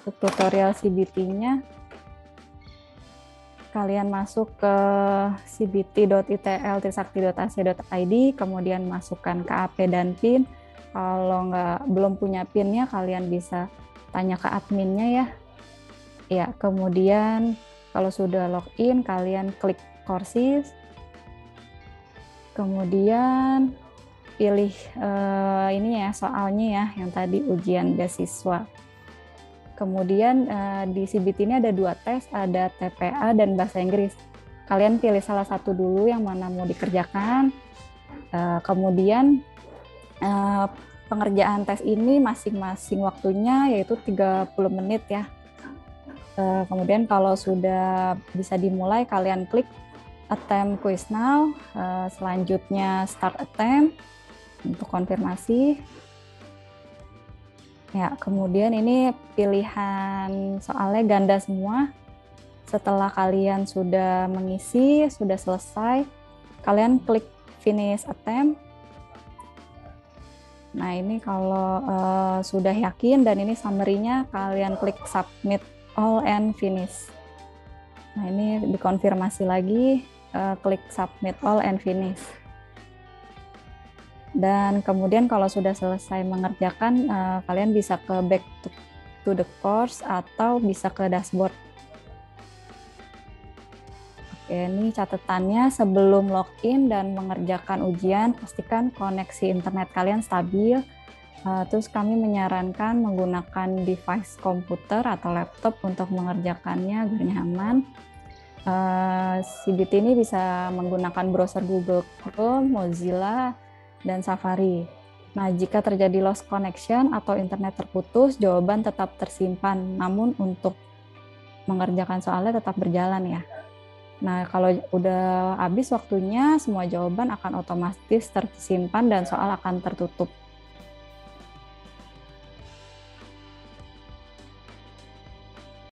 untuk tutorial CBT-nya, kalian masuk ke cbt.itl.trisakti.ac.id, kemudian masukkan KAP dan PIN. Kalau belum punya PIN-nya, kalian bisa tanya ke adminnya ya. Ya, kemudian kalau sudah login, kalian klik courses, kemudian pilih ini ya soalnya ya, yang tadi ujian beasiswa. Kemudian di CBT ini ada 2 tes, ada TPA dan bahasa Inggris. Kalian pilih salah satu dulu yang mana mau dikerjakan. Kemudian pengerjaan tes ini masing-masing waktunya yaitu 30 menit ya. Kemudian kalau sudah bisa dimulai, kalian klik attempt quiz now, selanjutnya start attempt untuk konfirmasi. Ya, kemudian ini pilihan soalnya ganda semua. Setelah kalian sudah mengisi, sudah selesai, kalian klik finish attempt. Nah, ini kalau sudah yakin dan ini summary-nya, kalian klik submit all and finish. Nah, ini dikonfirmasi lagi, klik submit all and finish. Dan kemudian kalau sudah selesai mengerjakan, kalian bisa ke back to the course atau bisa ke dashboard. Oke, ini catatannya sebelum login dan mengerjakan ujian, pastikan koneksi internet kalian stabil. Terus kami menyarankan menggunakan device komputer atau laptop untuk mengerjakannya agar nyaman. CBT ini bisa menggunakan browser Google Chrome, Mozilla, dan Safari. Nah, jika terjadi lost connection atau internet terputus, jawaban tetap tersimpan, namun untuk mengerjakan soalnya tetap berjalan ya. Nah, kalau udah habis waktunya, semua jawaban akan otomatis tersimpan dan soal akan tertutup.